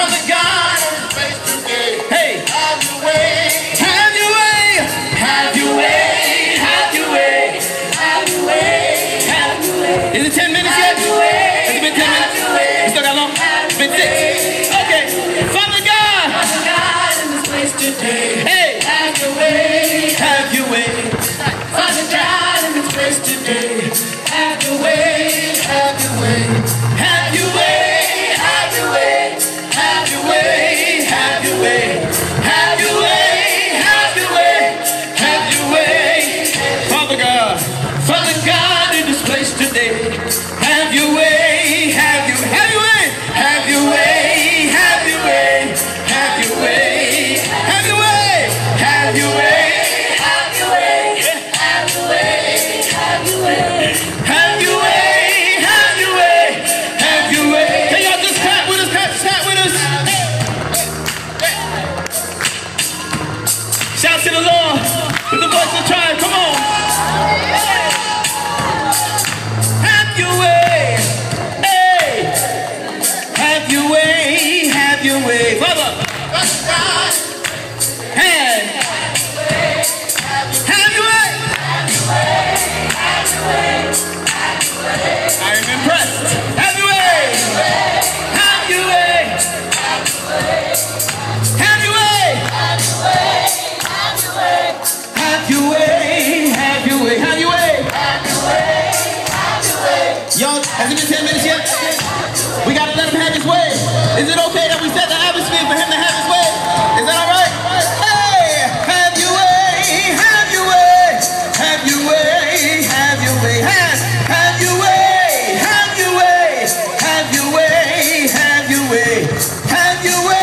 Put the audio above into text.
Father God, hey, have your way, have your way, have your way, have your way, have your way, have your way. Is it 10 minutes yet? Has it been 10 minutes? You still got long? It's been 6. Okay. Father God, in this place today. Hey, have your way, have your way. Father God, in this place today. Have your way, have your way, have your way, have your way, have your way, have your way, have your way, have your way, have your way. Father God, in this place today. Have your way, have your way, have your way, have your way, have your way, have your way, have your way, have your way, have your way, have your way, have your way, have your way, have your way. Can y'all just clap with us, clap with us? Shout to the Lord with the voice of triumph. Come on. Have your way. Hey. Have your way, have your way. Father. Hand. Have your way. I am impressed. Have your way. Have your way. Have your way. Have your way. Have your way. Have your way. Y'all, has it been 10 minutes yet? We gotta let him have his way. Is it okay that we set the atmosphere for him to have his way? Is that all right? Hey, have your way. Have your way. Have your way. Have your way. Have your way. Have your way. Have your way. Have your way. Have your way.